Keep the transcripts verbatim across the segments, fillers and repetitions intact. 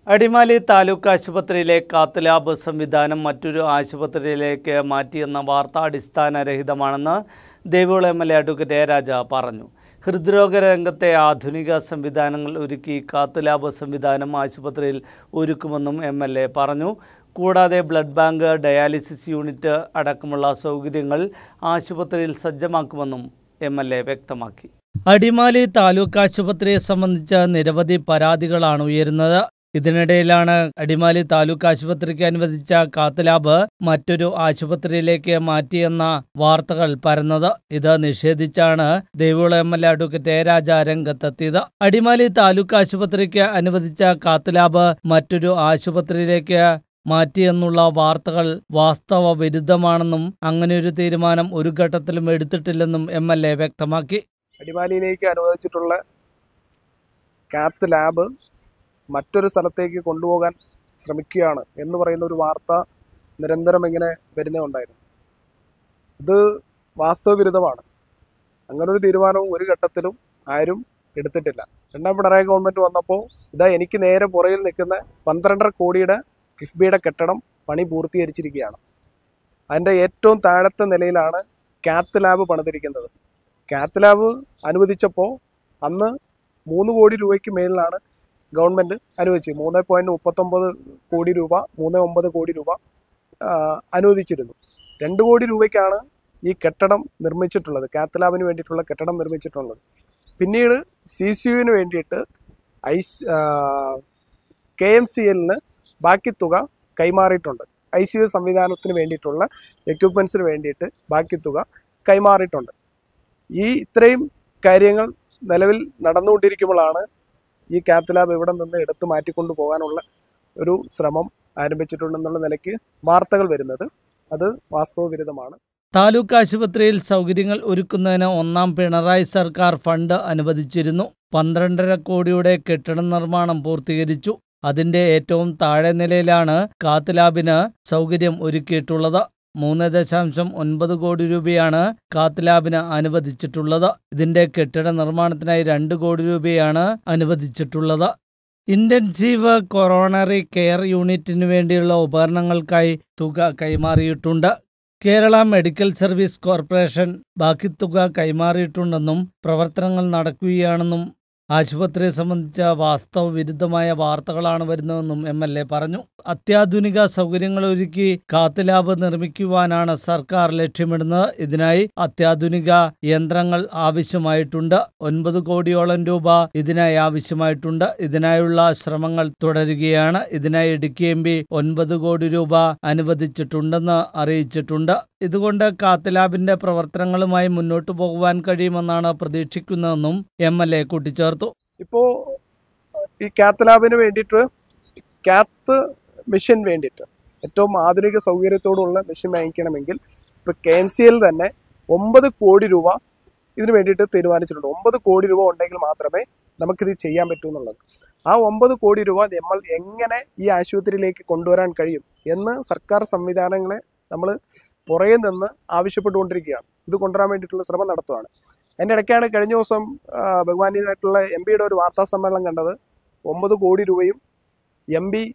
അടിമാലി താലൂക്ക് ആശുപത്രിയിലെ cath lab സംവിധാനം മറ്റൊരു ആശുപത്രിയിലേക്ക് മാറ്റിയെന്ന വാർത്ത അടിസ്ഥാനരഹിതമാണെന്ന് Devikulam M L A advocate A Raja പറഞ്ഞു. ഹൃദ്രോഗ രംഗത്തെ ആധുനിക സംവിധാനങ്ങൾ ഒരുക്കി കാത്ത് ലാബ് സംവിധാനം ആശുപത്രിയിൽ ഒരുക്കുമെന്നും എം എൽ എ പറഞ്ഞു. കൂടാതെ ബ്ലഡ് ബാങ്ക്, ഡയാലിസിസ് യൂണിറ്റ് അടക്കമുള്ള സൗകര്യങ്ങൾ ആശുപത്രിയിൽ സജ്ജമാക്കുമെന്നും എം എൽ എ വ്യക്തമാക്കി. അടിമാലി താലൂക്ക് ആശുപത്രിയെ സംബന്ധിച്ച് നിരവധി പരാതികളാണ് ഉയരുന്നത്. ഇതിനിടയിലാണ് അടിമാലി താലൂക്ക് ആശുപത്രിക്ക് അനുവദിച്ച കാത്ത് ലാബ് മറ്റൊരു ആശുപത്രിയിലേക്ക് മാറ്റിയെന്ന വാർത്തകൾ പരന്നത്. ഇത് നിഷേധിച്ചാണ് Devikulam M L A advocate A Raja രംഗത്തെത്തിയത്. അടിമാലി താലൂക്ക് ആശുപത്രിക്ക് അനുവദിച്ച കാത്ത് ലാബ് മറ്റൊരു ആശുപത്രിയിലേക്ക് മാറ്റിയെന്നുള്ള വാർത്തകൾ വാസ്തവ വിരുദ്ധമാണെന്നും അങ്ങനെയൊരു തീരുമാനം ഒരു ഘട്ടത്തിലും എടുത്തിട്ടില്ലെന്നും എം എൽ എ വ്യക്തമാക്കി. അടിമാലിയിലേക്ക് അനുവദിച്ചിട്ടുള്ള കാത്ത് ലാബ് മറ്റൊരു സ്ഥലത്തേക്ക് കൊണ്ടുപോകാൻ ശ്രമിക്കുകയാണ് എന്ന് പറയുന്ന ഒരു വാർത്ത നിരന്തരം ഇങ്ങനെ വരുന്നുണ്ടായിരുന്നു. ഇത് വാസ്തവവിരുദ്ധമാണ്. അങ്ങനൊരു തീരുമാനവും ഒരു ഘട്ടത്തിലും ആരും എടുത്തിട്ടില്ല. രണ്ടാം പിണറായി ഗവൺമെൻറ് വന്നപ്പോൾ ഇതാ എനിക്ക് നേരെ പുറകിൽ നിൽക്കുന്ന പന്ത്രണ്ടര കോടിയുടെ കിഫ്ബിയുടെ കെട്ടിടം പണി പൂർത്തീകരിച്ചിരിക്കുകയാണ്. അതിൻ്റെ ഏറ്റവും താഴത്തെ നിലയിലാണ് കാത്ത് ലാബ് പണിതിരിക്കുന്നത്. കാത്ത് ലാബ് അനുവദിച്ചപ്പോൾ അന്ന് മൂന്ന് കോടി രൂപയ്ക്ക് മേളിലാണ് ഗവൺമെൻറ് അനുവദിച്ചത്. മൂന്ന് പോയിൻറ്റ് മുപ്പത്തൊമ്പത് കോടി രൂപ മൂന്ന് ഒമ്പത് കോടി രൂപ അനുവദിച്ചിരുന്നു. രണ്ട് കോടി രൂപയ്ക്കാണ് ഈ കെട്ടിടം നിർമ്മിച്ചിട്ടുള്ളത്, കാത്ത് ലാബിന് വേണ്ടിയിട്ടുള്ള കെട്ടിടം നിർമ്മിച്ചിട്ടുള്ളത്. പിന്നീട് സി സി യുവിന് വേണ്ടിയിട്ട് ഐ കെ എം സി എല്ലിന് ബാക്കി തുക കൈമാറിയിട്ടുണ്ട്. ഐ സി യു സംവിധാനത്തിന് വേണ്ടിയിട്ടുള്ള എക്യുപ്മെൻസിന് വേണ്ടിയിട്ട് ബാക്കി തുക കൈമാറിയിട്ടുണ്ട്. ഈ ഇത്രയും കാര്യങ്ങൾ നിലവിൽ നടന്നുകൊണ്ടിരിക്കുമ്പോഴാണ് ഈ കാത്ത് ലാബ് ഇവിടെ നിന്ന് എടുത്തു മാറ്റിക്കൊണ്ടു പോകാനുള്ള ഒരു ശ്രമം ആരംഭിച്ചിട്ടുണ്ടെന്നുള്ള നിലയ്ക്ക് വാർത്തകൾ വരുന്നത്. അത് വാസ്തവവിരുദ്ധമാണ്. താലൂക്ക് ആശുപത്രിയിൽ സൗകര്യങ്ങൾ ഒരുക്കുന്നതിന് ഒന്നാം പിണറായി സർക്കാർ ഫണ്ട് അനുവദിച്ചിരുന്നു. പന്ത്രണ്ടര കോടിയുടെ കെട്ടിട നിർമ്മാണം പൂർത്തീകരിച്ചു. അതിന്റെ ഏറ്റവും താഴെ നിലയിലാണ് കാത്ത് ലാബിന് സൗകര്യം ഒരുക്കിയിട്ടുള്ളത്. മൂന്ന് ദശാംശം ഒൻപത് കോടി രൂപയാണ് കാത്ത് ലാബിന് അനുവദിച്ചിട്ടുള്ളത്. ഇതിന്റെ കെട്ടിട നിർമ്മാണത്തിനായി രണ്ട് കോടി രൂപയാണ് അനുവദിച്ചിട്ടുള്ളത്. ഇന്റൻസീവ് കൊറോണറി കെയർ യൂണിറ്റിനു വേണ്ടിയുള്ള ഉപകരണങ്ങൾക്കായി തുക കൈമാറിയിട്ടുണ്ട്. കേരള മെഡിക്കൽ സർവീസ് കോർപ്പറേഷൻ ബാക്കി തുക കൈമാറിയിട്ടുണ്ടെന്നും പ്രവർത്തനങ്ങൾ നടക്കുകയാണെന്നും ആശുപത്രിയെ സംബന്ധിച്ച വാസ്തവ വിരുദ്ധമായ വാർത്തകളാണ് വരുന്നതെന്നും എം എൽ എ പറഞ്ഞു. അത്യാധുനിക സൗകര്യങ്ങൾ ഒരുക്കി കാത്ത് ലാബ് നിർമ്മിക്കുവാനാണ് സർക്കാർ ലക്ഷ്യമിടുന്നത്. ഇതിനായി അത്യാധുനിക യന്ത്രങ്ങൾ ആവശ്യമായിട്ടുണ്ട്. ഒൻപത് കോടിയോളം രൂപ ഇതിനായി ആവശ്യമായിട്ടുണ്ട്. ഇതിനായുള്ള ശ്രമങ്ങൾ തുടരുകയാണ്. ഇതിനായി ഇടുക്കി എം പി ഒൻപത് കോടി രൂപ അനുവദിച്ചിട്ടുണ്ടെന്ന് അറിയിച്ചിട്ടുണ്ട്. ഇതുകൊണ്ട് കാത്ത് ലാബിന്റെ പ്രവർത്തനങ്ങളുമായി മുന്നോട്ടു പോകുവാൻ കഴിയുമെന്നാണ് പ്രതീക്ഷിക്കുന്നതെന്നും എം എൽ എ കൂട്ടിച്ചേർത്തു. ഇപ്പോൾ ഈ കാത്ത് ലാബിന് വേണ്ടിയിട്ട് കാത്ത് മെഷീൻ വേണ്ടിയിട്ട് ഏറ്റവും ആധുനിക സൗകര്യത്തോടുള്ള മെഷീൻ വാങ്ങിക്കണമെങ്കിൽ ഇപ്പോൾ കെ എം സി എൽ തന്നെ ഒമ്പത് കോടി രൂപ ഇതിന് വേണ്ടിയിട്ട് തീരുമാനിച്ചിട്ടുണ്ട്. ഒമ്പത് കോടി രൂപ ഉണ്ടെങ്കിൽ മാത്രമേ നമുക്കിത് ചെയ്യാൻ പറ്റൂ എന്നുള്ളത്. ആ ഒമ്പത് കോടി രൂപ നമ്മൾ എങ്ങനെ ഈ ആശുപത്രിയിലേക്ക് കൊണ്ടുവരാൻ കഴിയും എന്ന് സർക്കാർ സംവിധാനങ്ങളെ നമ്മൾ പുറകെ നിന്ന് ആവശ്യപ്പെട്ടുകൊണ്ടിരിക്കുകയാണ്. ഇത് കൊണ്ടുവരാൻ വേണ്ടിയിട്ടുള്ള ശ്രമം നടത്തുകയാണ്. അതിൻ്റെ ഇടയ്ക്കാണ് കഴിഞ്ഞ ദിവസം ബഹുമാന്യനായിട്ടുള്ള എം പിയുടെ ഒരു വാർത്താ സമ്മേളനം കണ്ടത്. ഒമ്പത് കോടി രൂപയും എം പി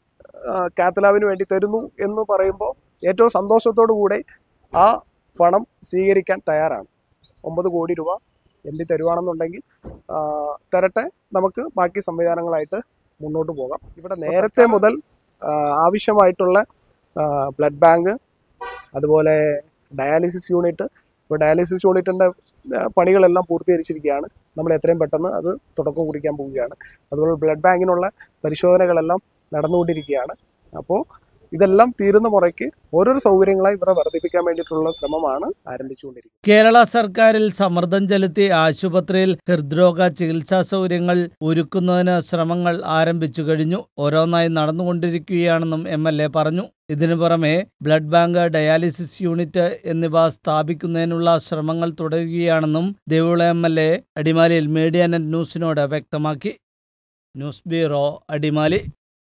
കാത്ത് ലാബിന് വേണ്ടി തരുന്നു എന്ന് പറയുമ്പോൾ ഏറ്റവും സന്തോഷത്തോടു കൂടെ ആ പണം സ്വീകരിക്കാൻ തയ്യാറാണ്. ഒമ്പത് കോടി രൂപ എം പി തരുവാണെന്നുണ്ടെങ്കിൽ തരട്ടെ, നമുക്ക് ബാക്കി സംവിധാനങ്ങളായിട്ട് മുന്നോട്ട് പോകാം. ഇവിടെ നേരത്തെ മുതൽ ആവശ്യമായിട്ടുള്ള ബ്ലഡ് ബാങ്ക്, അതുപോലെ ഡയാലിസിസ് യൂണിറ്റ്, ഇപ്പോൾ ഡയാലിസിസ് യൂണിറ്റിൻ്റെ പണികളെല്ലാം പൂർത്തീകരിച്ചിരിക്കുകയാണ്. നമ്മൾ എത്രയും പെട്ടെന്ന് അത് തുടക്കം കുറിക്കാൻ പോവുകയാണ്. അതുപോലെ ബ്ലഡ് ബാങ്കിനുള്ള പരിശോധനകളെല്ലാം നടന്നുകൊണ്ടിരിക്കുകയാണ്. അപ്പോൾ ഇതെല്ലാം തീരുന്ന മുറയ്ക്ക് ഓരോരോ സൗകര്യങ്ങളായി ഇവരെ വർദ്ധിപ്പിക്കാൻ വേണ്ടിയിട്ടുള്ള ശ്രമമാണ് ആരംഭിച്ചുകൊണ്ടിരിക്കുന്നത്. കേരള സർക്കാരിൽ സമ്മർദ്ദം ചെലുത്തി ആശുപത്രിയിൽ ഹൃദ്രോഗ ചികിത്സാ സൗകര്യങ്ങൾ ഒരുക്കുന്നതിന് ശ്രമങ്ങൾ ആരംഭിച്ചു കഴിഞ്ഞു. ഓരോന്നായി നടന്നുകൊണ്ടിരിക്കുകയാണെന്നും എം എൽ എ പറഞ്ഞു. ഇതിനു പുറമെ ബ്ലഡ് ബാങ്ക്, ഡയാലിസിസ് യൂണിറ്റ് എന്നിവ സ്ഥാപിക്കുന്നതിനുള്ള ശ്രമങ്ങൾ തുടരുകയാണെന്നും ദേവികുളം എം എൽ എ അടിമാലിയിൽ മീഡിയ നെറ്റ് ന്യൂസിനോട് വ്യക്തമാക്കി. News bureau, Adimali.